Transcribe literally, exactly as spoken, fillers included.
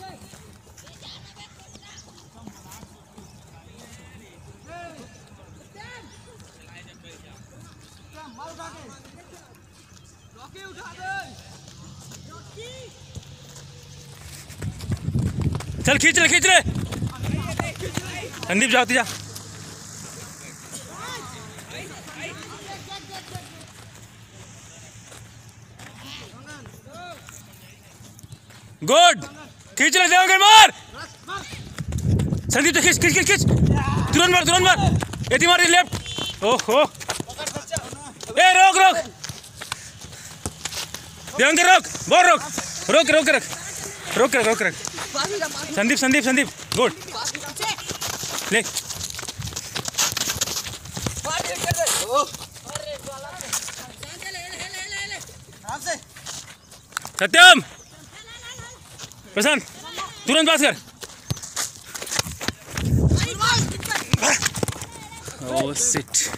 चल खींच ले खींच ले संदीप जाती जा। गुड खींच ले देवगन मार संदीप खींच खींच खींच खींच तुरंत मार तुरंत मार एती मार लेफ्ट ओहो ए रोक रोक देवगन रोक बोल रोक रोक रोक रख रोक रख रोक रख संदीप संदीप संदीप गुड ले सत्यम प्रशांत तुरंत पास कर। Oh shit